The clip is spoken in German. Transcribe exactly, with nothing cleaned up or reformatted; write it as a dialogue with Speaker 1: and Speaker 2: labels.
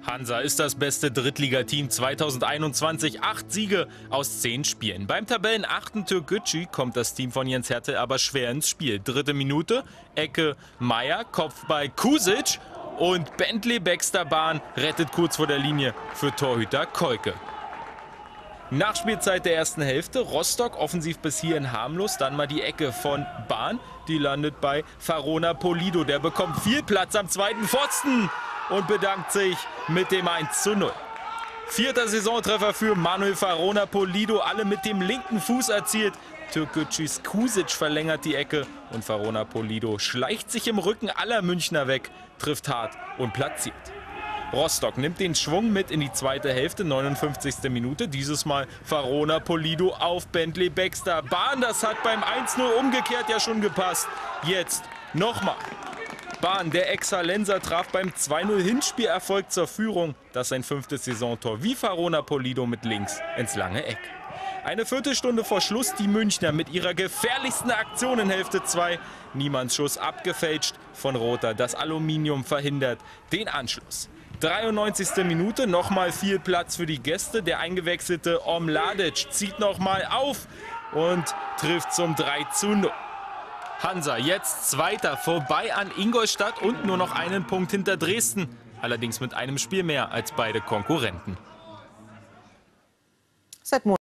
Speaker 1: Hansa ist das beste Drittligateam zweitausendeinundzwanzig. Acht Siege aus zehn Spielen. Beim Tabellenachten Türkgücü kommt das Team von Jens Hertel aber schwer ins Spiel. Dritte Minute, Ecke Meier, Kopfball Kusic und Bentley Baxter Bahn rettet kurz vor der Linie für Torhüter Kolke. Nachspielzeit der ersten Hälfte. Rostock offensiv bis hierhin harmlos. Dann mal die Ecke von Bahn. Die landet bei Farona Polido. Der bekommt viel Platz am zweiten Pfosten und bedankt sich mit dem eins zu null. Vierter Saisontreffer für Manuel Farona Polido. Alle mit dem linken Fuß erzielt. Türkgücüs Kusic verlängert die Ecke und Farona Polido schleicht sich im Rücken aller Münchner weg, trifft hart und platziert. Rostock nimmt den Schwung mit in die zweite Hälfte, neunundfünfzigste Minute. Dieses Mal Farona Polido auf Bentley Baxter Bahn. Das hat beim eins null umgekehrt ja schon gepasst. Jetzt nochmal. Bahn, der Exhallenser, traf beim zwei null Hinspielerfolg zur Führung. Das sein fünftes Saisontor wie Farona Polido mit links ins lange Eck. Eine Viertelstunde vor Schluss die Münchner mit ihrer gefährlichsten Aktion in Hälfte zwei. Niemanns Schuss abgefälscht von Rother. Das Aluminium verhindert den Anschluss. dreiundneunzigste Minute, nochmal viel Platz für die Gäste. Der eingewechselte Omladic zieht nochmal auf und trifft zum drei zu null. Hansa jetzt Zweiter, vorbei an Ingolstadt und nur noch einen Punkt hinter Dresden. Allerdings mit einem Spiel mehr als beide Konkurrenten.
Speaker 2: Seit